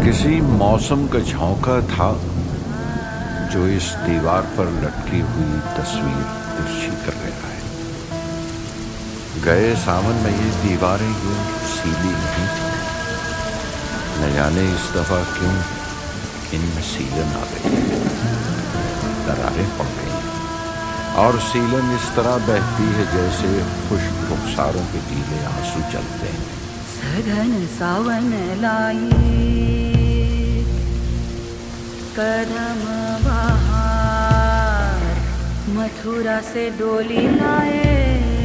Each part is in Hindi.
किसी मौसम का झोंका था जो इस दीवार पर लटकी हुई तस्वीर तिरछी कर रहा है। गए सावन में ये दीवारें यूं सीली नहीं थी, न जाने इस दफा क्यों इनमें सीलन आ गई है, दरारें पड़ गई हैं और सीलन इस तरह बहती है जैसे खुश्क रुखसारों के गीले आंसू चलते हैं। सघन सावन लाई कदम बहार, मथुरा से डोली लाए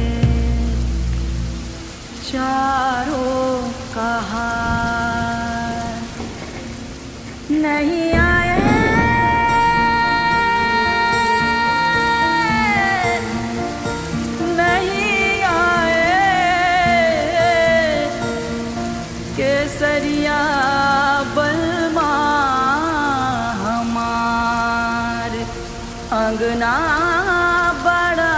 चारों कहार, नहीं आए नहीं आए केसरिया बलमा अंगना बड़ा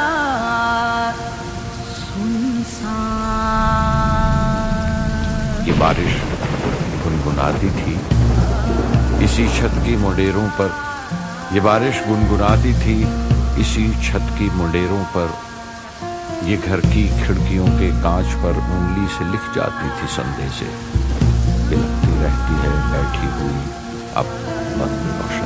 सुनसान। ये बारिश गुनगुनाती थी इसी छत की मुंडेरों पर, ये बारिश गुनगुनाती थी इसी छत की मुंडेरों पर, ये घर की खिड़कियों के कांच पर उंगली से लिख जाती थी संदेशे, बिलखती रहती है बैठी हुई अब बंद रोशनी।